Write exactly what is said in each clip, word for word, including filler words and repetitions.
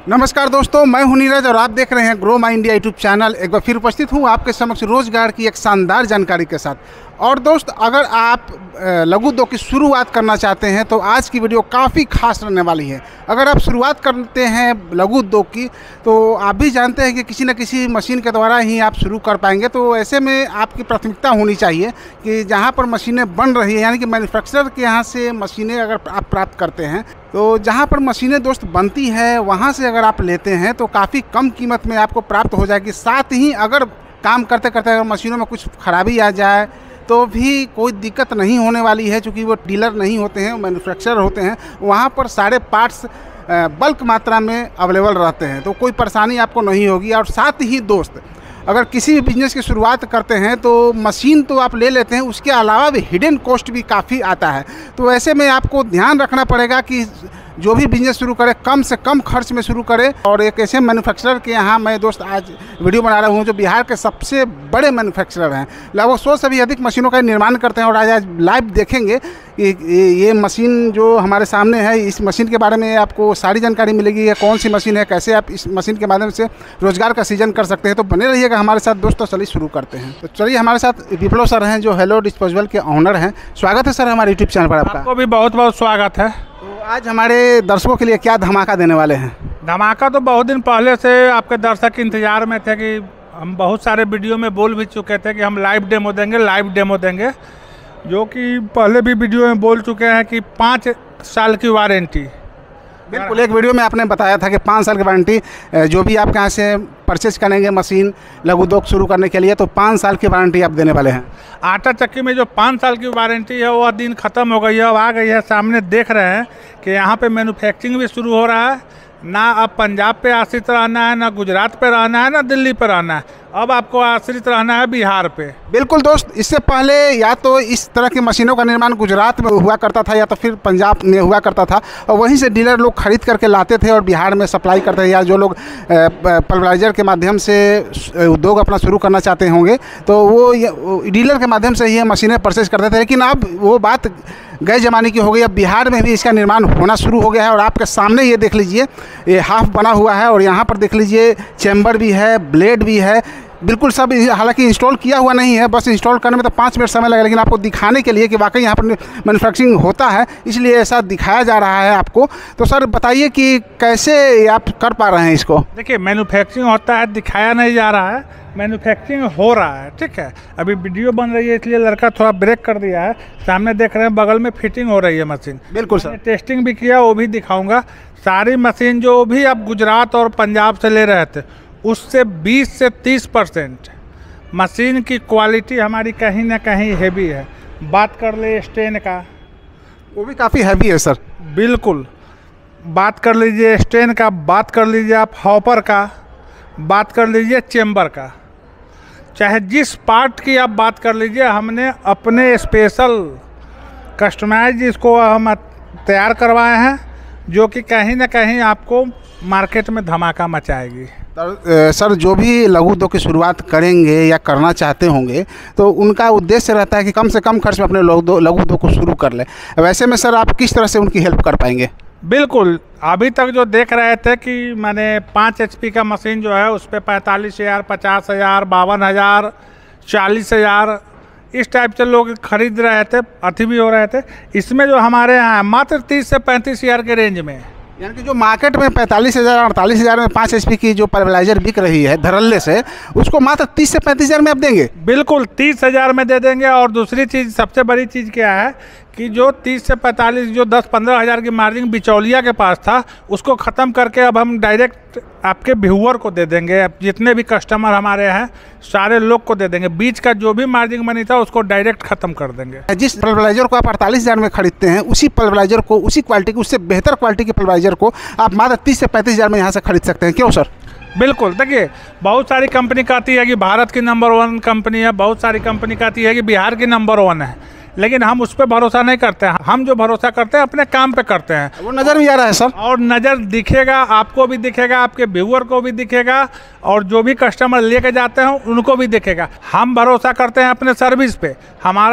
नमस्कार दोस्तों, मैं हूं नीरज और आप देख रहे हैं grow my India YouTube channel. एक बार फिर उपस्थित हूं आपके समक्ष रोजगार की एक शानदार जानकारी के साथ। और दोस्त, अगर आप लघु उद्योग की शुरुआत करना चाहते हैं तो आज की वीडियो काफ़ी खास रहने वाली है। अगर आप शुरुआत करते हैं लघु उद्योग की तो आप भी जानते हैं कि किसी न किसी मशीन के द्वारा ही आप शुरू कर पाएंगे। तो ऐसे में आपकी प्राथमिकता होनी चाहिए कि जहाँ पर मशीनें बन रही है, यानी कि मैन्युफैक्चरर के यहाँ से मशीनें अगर आप प्राप्त करते हैं तो जहाँ पर मशीनें दोस्त बनती है वहाँ से अगर आप लेते हैं तो काफ़ी कम कीमत में आपको प्राप्त हो जाएगी। साथ ही अगर काम करते करते अगर मशीनों में कुछ खराबी आ जाए तो भी कोई दिक्कत नहीं होने वाली है, क्योंकि वो डीलर नहीं होते हैं, मैन्युफैक्चरर होते हैं। वहाँ पर सारे पार्ट्स बल्क मात्रा में अवेलेबल रहते हैं, तो कोई परेशानी आपको नहीं होगी। और साथ ही दोस्त, अगर किसी भी बिज़नेस की शुरुआत करते हैं तो मशीन तो आप ले लेते हैं, उसके अलावा भी हिडन कॉस्ट भी काफ़ी आता है। तो ऐसे में आपको ध्यान रखना पड़ेगा कि जो भी बिज़नेस शुरू करे कम से कम खर्च में शुरू करे। और एक ऐसे मैन्युफैक्चरर के यहाँ मैं दोस्त आज वीडियो बना रहा हूँ जो बिहार के सबसे बड़े मैन्युफैक्चरर हैं, लगभग सौ से भी अधिक मशीनों का निर्माण करते हैं। और आज आज लाइव देखेंगे कि ये मशीन जो हमारे सामने है, इस मशीन के बारे में आपको सारी जानकारी मिलेगी। ये कौन सी मशीन है, कैसे आप इस मशीन के माध्यम से रोजगार का सृजन कर सकते हैं। तो बने रहिएगा हमारे साथ दोस्तों। चलिए शुरू करते हैं। तो चलिए, हमारे साथ विप्लव सर हैं जो हेलो डिस्पोजेबल के ऑनर हैं। स्वागत है सर हमारे यूट्यूब चैनल पर आपका। आपको भी बहुत बहुत स्वागत है। तो आज हमारे दर्शकों के लिए क्या धमाका देने वाले हैं? धमाका तो बहुत दिन पहले से आपके दर्शक इंतजार में थे कि हम बहुत सारे वीडियो में बोल भी चुके थे कि हम लाइव डेमो देंगे लाइव डेमो देंगे जो कि पहले भी वीडियो में बोल चुके हैं कि पाँच साल की वारंटी। बिल्कुल, एक वीडियो में आपने बताया था कि पाँच साल की वारंटी, जो भी आप यहाँ से परचेज करेंगे मशीन लघु उद्योग शुरू करने के लिए तो पाँच साल की वारंटी आप देने वाले हैं। आटा चक्की में जो पाँच साल की वारंटी है वह दिन ख़त्म हो गई है, अब आ गई है। सामने देख रहे हैं कि यहाँ पे मैन्युफैक्चरिंग भी शुरू हो रहा है। ना अब पंजाब पे आश्रित रहना है, ना गुजरात पे रहना है, ना दिल्ली पे रहना है, अब आपको आश्रित रहना है बिहार पे। बिल्कुल दोस्त, इससे पहले या तो इस तरह की मशीनों का निर्माण गुजरात में हुआ करता था या तो फिर पंजाब में हुआ करता था, और वहीं से डीलर लोग खरीद करके लाते थे और बिहार में सप्लाई करते थे। या जो लोग पल्वराइजर के माध्यम से उद्योग अपना शुरू करना चाहते होंगे तो वो डीलर के माध्यम से ही मशीनें परचेज करते थे। लेकिन अब वो बात गए ज़माने की हो गई। अब बिहार में भी इसका निर्माण होना शुरू हो गया है। और आपके सामने ये देख लीजिए, ये हाफ बना हुआ है और यहाँ पर देख लीजिए चैम्बर भी है, ब्लेड भी है, बिल्कुल सब। हालांकि इंस्टॉल किया हुआ नहीं है, बस इंस्टॉल करने में तो पाँच मिनट समय लगेगा, लेकिन आपको दिखाने के लिए कि वाकई यहाँ पर मैन्युफैक्चरिंग होता है, इसलिए ऐसा दिखाया जा रहा है आपको। तो सर बताइए कि कैसे आप कर पा रहे हैं इसको? देखिए, मैन्युफैक्चरिंग होता है, दिखाया नहीं जा रहा है, मैन्युफैक्चरिंग हो रहा है। ठीक है, अभी वीडियो बन रही है इसलिए लड़का थोड़ा ब्रेक कर दिया है। सामने देख रहे हैं बगल में फिटिंग हो रही है मशीन। बिल्कुल सर, टेस्टिंग भी किया, वो भी दिखाऊंगा। सारी मशीन जो भी आप गुजरात और पंजाब से ले रहे थे उससे बीस से तीस परसेंट मशीन की क्वालिटी हमारी कहीं ना कहीं हैवी है। बात कर ले स्टेन का, वो भी काफ़ी हैवी है सर। बिल्कुल, बात कर लीजिए स्टेन का, बात कर लीजिए आप हॉपर का, बात कर लीजिए चेम्बर का, चाहे जिस पार्ट की आप बात कर लीजिए, हमने अपने स्पेशल कस्टमाइज इसको हम तैयार करवाए हैं जो कि कहीं ना कहीं आपको मार्केट में धमाका मचाएगी। सर, जो भी लघु उद्योग की शुरुआत करेंगे या करना चाहते होंगे तो उनका उद्देश्य रहता है कि कम से कम खर्च में अपने लघु उद्योग को शुरू कर लें। वैसे में सर आप किस तरह से उनकी हेल्प कर पाएंगे? बिल्कुल, अभी तक जो देख रहे थे कि मैंने पाँच एच पी का मशीन जो है उस पर पैंतालीस हज़ार, पचास हज़ार, बावन हज़ार, चालीस हज़ार इस टाइप से लोग खरीद रहे थे, अति भी हो रहे थे। इसमें जो हमारे यहाँ मात्र तीस से पैंतीस हज़ार के रेंज में, यानी कि जो मार्केट में पैंतालीस हज़ार अड़तालीस हज़ार में पाँच एच पी की जो पल्वराइजर बिक रही है धरल्ले से, उसको मात्र तीस से पैंतीस हज़ार में आप देंगे? बिल्कुल, तीस हज़ार में दे देंगे। और दूसरी चीज़, सबसे बड़ी चीज़ क्या है कि जो तीस से पैंतालीस, जो दस पंद्रह हज़ार की मार्जिन बिचौलिया के पास था, उसको ख़त्म करके अब हम डायरेक्ट आपके व्यूअर को दे देंगे। अब जितने भी कस्टमर हमारे हैं सारे लोग को दे देंगे। बीच का जो भी मार्जिन बनी था उसको डायरेक्ट ख़त्म कर देंगे। जिस पल्वराइजर को आप अड़तालीस हज़ार में खरीदते हैं, उसी पल्वराइजर को, उसी क्वालिटी की, उससे बेहतर क्वालिटी के पल्वराइजर को आप मात्र तीस से पैंतीस हज़ार में यहाँ से खरीद सकते हैं। क्यों सर? बिल्कुल, देखिए, बहुत सारी कंपनी कहती है कि भारत की नंबर वन कंपनी है, बहुत सारी कंपनी कहती है कि बिहार की नंबर वन है, लेकिन हम उस पर भरोसा नहीं करते हैं। हम जो भरोसा करते हैं अपने काम पे करते हैं। वो नज़र भी आ रहा है सर, और नज़र दिखेगा, आपको भी दिखेगा, आपके व्यूअर को भी दिखेगा, और जो भी कस्टमर लेके जाते हैं उनको भी दिखेगा। हम भरोसा करते हैं अपने सर्विस पे। हमारा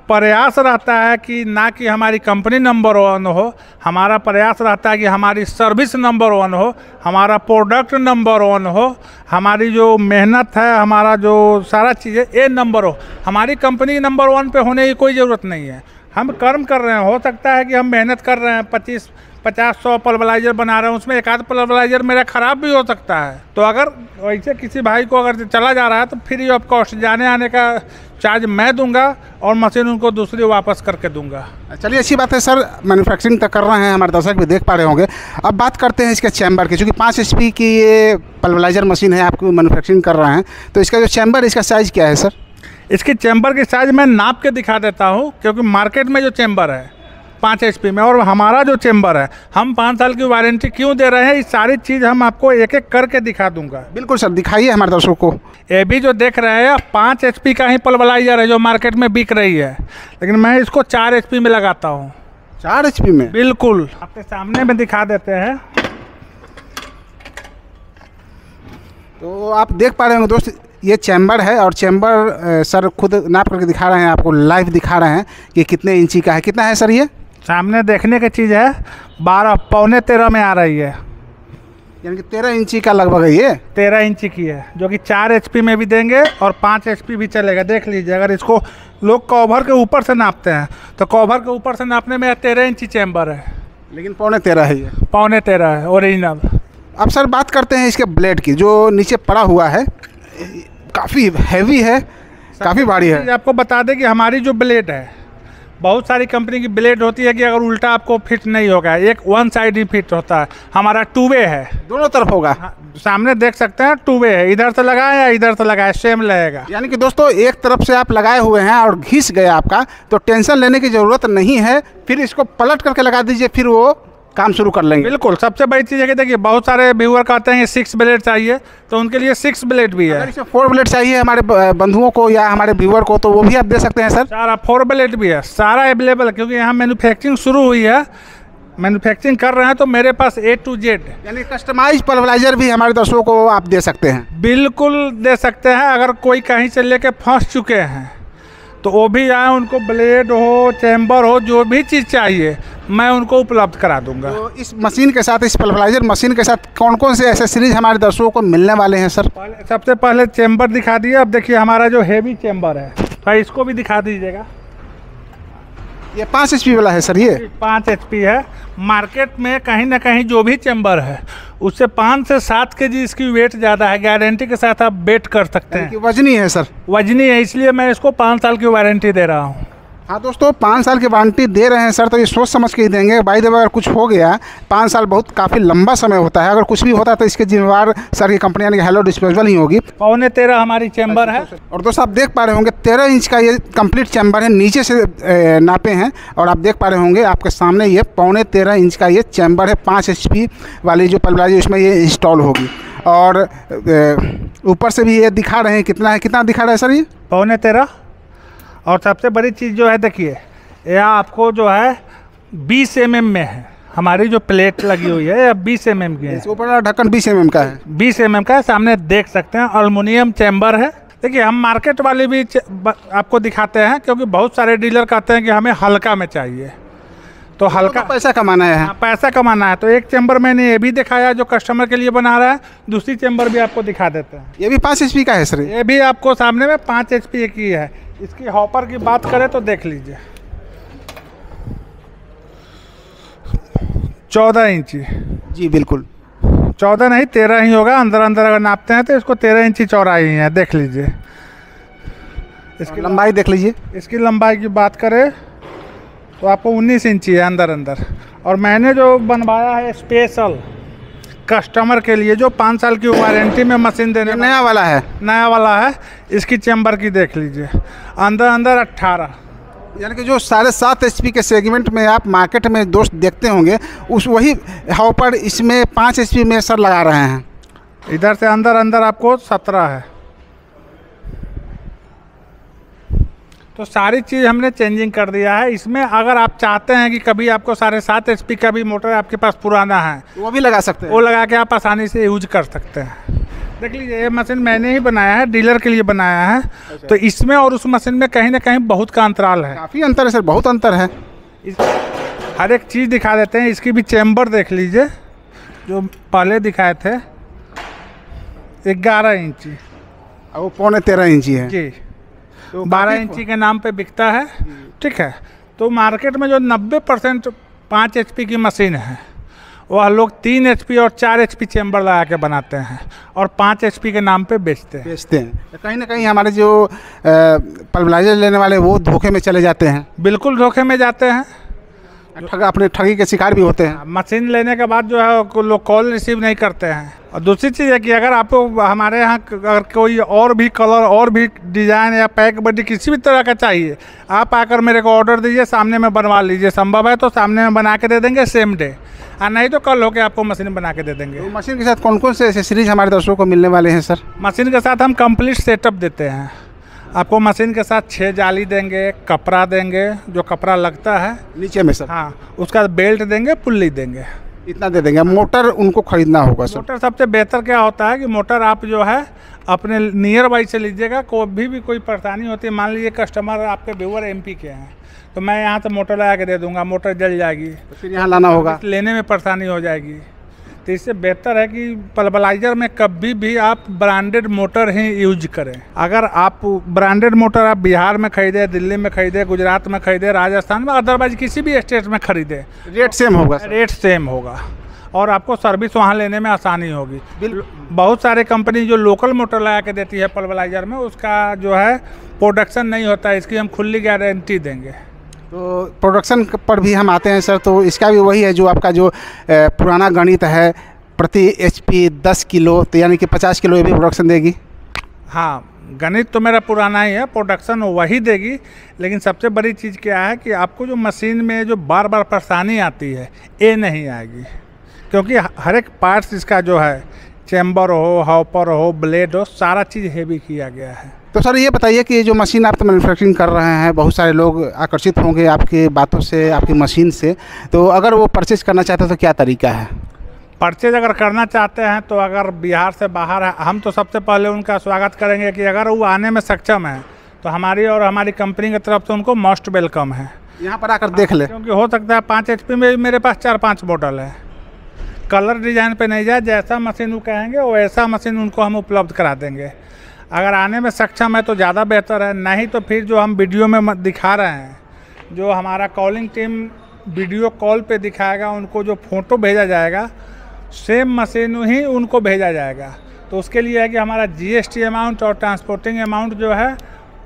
प्रयास रहता है कि ना कि हमारी कंपनी नंबर वन हो, हमारा प्रयास रहता है कि हमारी सर्विस नंबर वन हो, हमारा प्रोडक्ट नंबर वन हो, हमारी जो मेहनत है, हमारा जो सारा चीज़ें ए नंबर हो। हमारी कंपनी नंबर वन पे होने की कोई ज़रूरत नहीं है। हम कर्म कर रहे हैं, हो सकता है कि हम मेहनत कर रहे हैं, पच्चीस पचास सौ पल्वलाइजर बना रहे हैं, उसमें एक आध पल्वलाइजर मेरा ख़राब भी हो सकता है। तो अगर वैसे किसी भाई को अगर चला जा रहा है तो फ्री ऑफ कॉस्ट जाने आने का चार्ज मैं दूंगा और मशीन उनको दूसरी वापस करके दूंगा। चलिए, अच्छी बात है सर, मैन्युफैक्चरिंग तक कर रहे हैं, हमारे दर्शक भी देख पा रहे होंगे। अब बात करते हैं इसके चैम्बर की, क्योंकि पाँच एच पी की ये पल्वलाइजर मशीन है, आपको मैन्युफैक्चरिंग कर रहे हैं, तो इसका जो चैम्बर, इसका साइज़ क्या है सर? इसकी चैम्बर की साइज़ मैं नाप के दिखा देता हूँ, क्योंकि मार्केट में जो चैम्बर है पाँच एच पी में और हमारा जो चैम्बर है, हम पाँच साल की वारंटी क्यों दे रहे हैं, इस सारी चीज़ हम आपको एक एक करके दिखा दूंगा। बिल्कुल सर, दिखाइए हमारे दर्शकों को। ये भी जो देख रहे हैं पाँच एच पी का ही पल्वलाइजर है जो मार्केट में बिक रही है, लेकिन मैं इसको चार एच पी में लगाता हूँ। चार एच पी में? बिल्कुल, आपके सामने में दिखा देते हैं। तो आप देख पा रहे होंगे दोस्त, ये चैम्बर है और चैम्बर सर खुद नाप करके दिखा रहे हैं, आपको लाइव दिखा रहे हैं कि कितने इंची का है। कितना है सर ये? सामने देखने की चीज़ है, बारह पौने तेरह में आ रही है, यानी कि तेरह इंची का लगभग है ये। तेरह इंची की है, जो कि चार एच पी में भी देंगे और पाँच एच पी भी चलेगा। देख लीजिए, अगर इसको लोग कवर के ऊपर से नापते हैं तो कवर के ऊपर से नापने में तेरह इंची चैम्बर है, लेकिन पौने तेरह है ये। पौने तेरह है ओरिजिनल। अब सर बात करते हैं इसके ब्लेड की, जो नीचे पड़ा हुआ है, काफ़ी हैवी है, काफ़ी भारी है। आपको बता दें कि हमारी जो ब्लेड है, बहुत सारी कंपनी की ब्लेड होती है कि अगर उल्टा आपको फिट नहीं होगा, एक वन साइड ही फिट होता है, हमारा टू वे है, दोनों तरफ होगा। हाँ, सामने देख सकते हैं टू वे है, इधर से लगाए या इधर से लगाए सेम लगेगा। यानी कि दोस्तों एक तरफ से आप लगाए हुए हैं और घिस गए आपका, तो टेंशन लेने की ज़रूरत नहीं है, फिर इसको पलट करके लगा दीजिए, फिर वो काम शुरू कर लेंगे। बिल्कुल, सबसे बड़ी चीज़ है कि देखिए बहुत सारे व्यूअर कहते हैं सिक्स ब्लेड चाहिए, तो उनके लिए सिक्स ब्लेड भी है। अगर इसमें फोर ब्लेड चाहिए हमारे बंधुओं को या हमारे व्यूअर को, तो वो भी आप दे सकते हैं सर। सारा फोर ब्लेड भी है, सारा अवेलेबल है, क्योंकि यहाँ मैन्युफैक्चरिंग शुरू हुई है, मैन्युफैक्चरिंग कर रहे हैं, तो मेरे पास ए टू जेड यानी कस्टमाइज पल्वलाइजर भी हमारे दर्शकों को आप दे सकते हैं। बिल्कुल दे सकते हैं। अगर कोई कहीं से लेके फंस चुके हैं तो वो भी आए, उनको ब्लेड हो, चैम्बर हो, जो भी चीज़ चाहिए मैं उनको उपलब्ध करा दूंगा। तो इस मशीन के साथ, इस पल्वलाइजर मशीन के साथ कौन कौन से एसेसरीज हमारे दर्शकों को मिलने वाले हैं सर? पहले सबसे पहले चैम्बर दिखा दिए। अब देखिए हमारा जो हेवी चैम्बर है, तो इसको भी दिखा दीजिएगा। ये पाँच एच पी वाला है सर? ये पाँच एच पी है। मार्केट में कहीं ना कहीं जो भी चैम्बर है उससे पाँच से सात के जी इसकी वेट ज़्यादा है, गारंटी के साथ आप बेट कर सकते हैं। वजनी है सर? वजनी है, इसलिए मैं इसको पाँच साल की वारंटी दे रहा हूँ। हाँ दोस्तों, पाँच साल की वारंटी दे रहे हैं सर, तो ये सोच समझ के ही देंगे। बाई द वे अगर कुछ हो गया, पाँच साल बहुत काफ़ी लंबा समय होता है, अगर कुछ भी होता है तो इसके जिम्मेवार सर की कंपनी यानी कि हेलो डिस्पोजेबल ही होगी। पौने तेरह हमारी चैम्बर है। और दोस्तों आप देख पा रहे होंगे तेरह इंच का ये कंप्लीट चैम्बर है, नीचे से ए, नापे हैं, और आप देख पा रहे होंगे आपके सामने ये पौने तेरह इंच का ये चैम्बर है। पाँच एच पी वाली जो पल्वलाइजर उसमें ये इंस्टॉल होगी, और ऊपर से भी ये दिखा रहे हैं कितना है, कितना दिखा रहा है सर ये? पौने तेरह। और सबसे बड़ी चीज़ जो है, देखिए यह आपको जो है बीस एम एम में है, हमारी जो प्लेट लगी हुई है यह बीस एम एम की है। ऊपर ढक्कन बीस एम एम का है। बीस एम एम का है, सामने देख सकते हैं, एल्युमिनियम चैम्बर है। देखिए हम मार्केट वाले भी आपको दिखाते हैं, क्योंकि बहुत सारे डीलर कहते हैं कि हमें हल्का में चाहिए, तो हल्का तो पैसा कमाना है। हाँ, पैसा कमाना है। तो एक चैम्बर मैंने ये भी दिखाया जो कस्टमर के लिए बना रहा है, दूसरी चैम्बर भी आपको दिखा देते हैं। ये भी पाँच एच पी का है सर? ये भी आपको सामने में पाँच एच पी की है। इसकी हॉपर की बात करें तो देख लीजिए, चौदह इंची। जी बिल्कुल, चौदह नहीं तेरह ही होगा, अंदर अंदर अगर नापते हैं तो इसको तेरह इंची चौड़ाई है। देख लीजिए, इसकी लंबाई देख लीजिए। इसकी लंबाई की बात करें तो आपको उन्नीस इंची है अंदर अंदर। और मैंने जो बनवाया है स्पेशल कस्टमर के लिए, जो पाँच साल की वारंटी में मशीन देने, नया वाला है, नया वाला है। इसकी चैम्बर की देख लीजिए, अंदर अंदर अट्ठारह, यानी कि जो साढ़े सात एच पी के सेगमेंट में आप मार्केट में दोस्त देखते होंगे, उस वही हॉपर इसमें पाँच एच पी में सर लगा रहे हैं। इधर से अंदर अंदर आपको सत्रह है। तो सारी चीज़ हमने चेंजिंग कर दिया है इसमें। अगर आप चाहते हैं कि कभी आपको साढ़े सात एच पी का भी मोटर आपके पास पुराना है, वो भी लगा सकते हैं, वो लगा के आप आसानी से यूज कर सकते हैं। देख लीजिए, ये मशीन मैंने ही बनाया है, डीलर के लिए बनाया है। तो इसमें और उस मशीन में कहीं ना कहीं बहुत का अंतराल है। काफ़ी अंतर है सर, बहुत अंतर है। इस हर एक चीज़ दिखा देते हैं। इसकी भी चैम्बर देख लीजिए, जो पहले दिखाए थे ग्यारह इंची और वो पौने तेरह इंची है जी, तो बारह इंची के नाम पे बिकता है। ठीक है, तो मार्केट में जो नब्बे परसेंट पाँच एच पी की मशीन है, वह लोग तीन एच पी और चार एच पी चैम्बर लगा के बनाते हैं और पाँच एच पी के नाम पे बेचते हैं बेचते हैं तो कहीं ना कहीं हमारे जो पल्वराइजर लेने वाले वो धोखे में चले जाते हैं। बिल्कुल धोखे में जाते हैं, ठग अपने ठगी के शिकार भी होते हैं। मशीन लेने के बाद जो है लोग कॉल रिसीव नहीं करते हैं। और दूसरी चीज़ है कि अगर आपको हमारे यहाँ अगर कोई और भी कलर और भी डिज़ाइन या पैक बॉडी किसी भी तरह का चाहिए, आप आकर मेरे को ऑर्डर दीजिए, सामने में बनवा लीजिए। संभव है तो सामने में बना के दे देंगे सेम डे, और नहीं तो कल होके आपको मशीन बना के दे देंगे। तो मशीन के साथ कौन कौन से एसेसरीज हमारे दर्शकों को मिलने वाले हैं सर? मशीन के साथ हम कंप्लीट सेटअप देते हैं। आपको मशीन के साथ छः जाली देंगे, कपड़ा देंगे जो कपड़ा लगता है नीचे में सर, हाँ, उसका बेल्ट देंगे, पुल्ली देंगे, इतना दे देंगे। मोटर उनको खरीदना होगा सर? मोटर सबसे बेहतर क्या होता है कि मोटर आप जो है अपने नियर बाई से लीजिएगा। कोई भी भी कोई परेशानी होती है, मान लीजिए कस्टमर आपके व्यूअर एमपी के हैं, तो मैं यहाँ से मोटर लगा के दे दूंगा, मोटर जल जाएगी तो फिर यहाँ लाना होगा, लेने में परेशानी हो जाएगी। तो इससे बेहतर है कि पल्वराइजर में कभी भी आप ब्रांडेड मोटर ही यूज करें। अगर आप ब्रांडेड मोटर आप बिहार में खरीदे, दिल्ली में खरीदे, गुजरात में खरीदे, राजस्थान में, अदरवाइज किसी भी स्टेट में खरीदे, रेट सेम होगा सर? रेट सेम होगा और आपको सर्विस वहाँ लेने में आसानी होगी। बहुत सारे कंपनी जो लोकल मोटर लगा के देती है पल्वराइजर में, उसका जो है प्रोडक्शन नहीं होता है, इसकी हम खुली गारंटी देंगे। तो प्रोडक्शन पर भी हम आते हैं सर, तो इसका भी वही है जो आपका जो ए, पुराना गणित है, प्रति एचपी दस किलो, तो यानी कि पचास किलो ये भी प्रोडक्शन देगी? हाँ, गणित तो मेरा पुराना ही है, प्रोडक्शन वही देगी। लेकिन सबसे बड़ी चीज़ क्या है कि आपको जो मशीन में जो बार बार परेशानी आती है, ये नहीं आएगी, क्योंकि हर एक पार्ट्स इसका जो है, चैम्बर हो, हॉपर हो, ब्लेड हो, सारा चीज़ हेवी किया गया है। तो सर ये बताइए कि जो मशीन आप तो मैन्युफैक्चरिंग कर रहे हैं, बहुत सारे लोग आकर्षित होंगे आपकी बातों से, आपकी मशीन से, तो अगर वो परचेज करना चाहते हैं तो क्या तरीका है? परचेज अगर करना चाहते हैं तो अगर बिहार से बाहर है, हम तो सबसे पहले उनका स्वागत करेंगे कि अगर वो आने में सक्षम है तो हमारी और हमारी कंपनी की तरफ से उनको मोस्ट वेलकम है। यहाँ पर आकर देख ले, क्योंकि हो सकता है पाँच एच पी में मेरे पास चार पाँच मॉडल है। कलर डिज़ाइन पे नहीं जाए, जैसा मशीन वो कहेंगे वैसा मशीन उनको हम उपलब्ध करा देंगे। अगर आने में सक्षम है तो ज़्यादा बेहतर है, नहीं तो फिर जो हम वीडियो में दिखा रहे हैं, जो हमारा कॉलिंग टीम वीडियो कॉल पे दिखाएगा, उनको जो फ़ोटो भेजा जाएगा सेम मशीन ही उनको भेजा जाएगा। तो उसके लिए है कि हमारा जीएसटी अमाउंट और ट्रांसपोर्टिंग अमाउंट जो है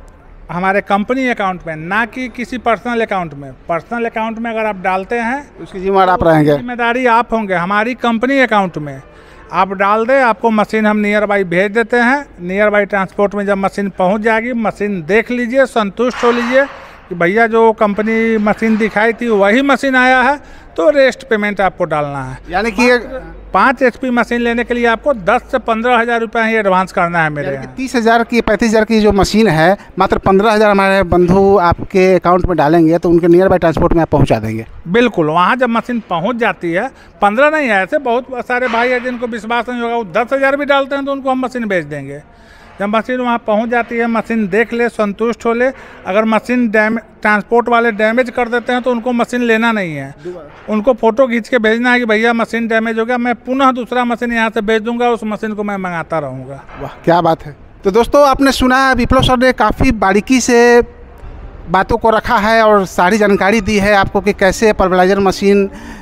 हमारे कंपनी अकाउंट में, ना कि किसी पर्सनल अकाउंट में। पर्सनल अकाउंट में अगर आप डालते हैं उसकी जिम्मेदार आप रहेंगे, जिम्मेदारी आप होंगे। हमारी कंपनी अकाउंट में आप डाल दें, आपको मशीन हम नियर बाई भेज देते हैं। नियर बाई ट्रांसपोर्ट में जब मशीन पहुंच जाएगी, मशीन देख लीजिए, संतुष्ट हो लीजिए कि भैया जो कंपनी मशीन दिखाई थी वही मशीन आया है, तो रेस्ट पेमेंट आपको डालना है। यानी कि पाँच एच पी मशीन लेने के लिए आपको दस से पंद्रह हज़ार रुपये ही एडवांस करना है मेरे यहाँ। तीस हज़ार की पैंतीस हज़ार की जो मशीन है, मात्र पंद्रह हज़ार हमारे बंधु आपके अकाउंट में डालेंगे तो उनके नियर बाई ट्रांसपोर्ट में आप पहुँचा देंगे? बिल्कुल, वहाँ जब मशीन पहुँच जाती है, पंद्रह नहीं है, ऐसे बहुत सारे भाई हैं जिनको विश्वास नहीं होगा, वो दस हज़ार भी डालते हैं तो उनको हम मशीन भेज देंगे। जब मशीन वहाँ पहुँच जाती है, मशीन देख ले, संतुष्ट हो ले। अगर मशीन डैमेज, ट्रांसपोर्ट वाले डैमेज कर देते हैं तो उनको मशीन लेना नहीं है, उनको फ़ोटो खींच के भेजना है कि भैया मशीन डैमेज हो गया, मैं पुनः दूसरा मशीन यहाँ से भेज दूँगा, उस मशीन को मैं मंगाता रहूँगा। वाह, क्या बात है। तो दोस्तों आपने सुना, विप्लव सर ने काफ़ी बारीकी से बातों को रखा है और सारी जानकारी दी है आपको कि कैसे पल्वराइजर मशीन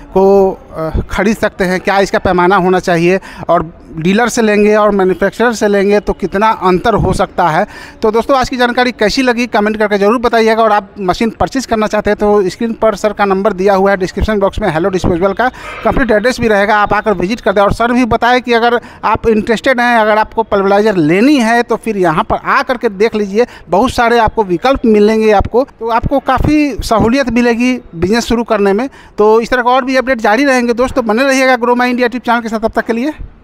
को खरीद सकते हैं, क्या इसका पैमाना होना चाहिए, और डीलर से लेंगे और मैन्युफैक्चरर से लेंगे तो कितना अंतर हो सकता है। तो दोस्तों आज की जानकारी कैसी लगी कमेंट करके ज़रूर बताइएगा। और आप मशीन परचेज़ करना चाहते हैं तो स्क्रीन पर सर का नंबर दिया हुआ है, डिस्क्रिप्शन बॉक्स में हेलो डिस्पोजेबल का कंप्लीट एड्रेस भी रहेगा, आप आकर विजिट कर दें। और सर भी बताए कि अगर आप इंटरेस्टेड हैं, अगर आपको पल्वराइजर लेनी है तो फिर यहाँ पर आ करके देख लीजिए, बहुत सारे आपको विकल्प मिलेंगे, आपको तो आपको काफ़ी सहूलियत मिलेगी बिजनेस शुरू करने में। तो इस तरह का और भी अपडेट जारी रहेंगे दोस्तों, बने रहिएगा grow my India YouTube channel के साथ। तब तक के लिए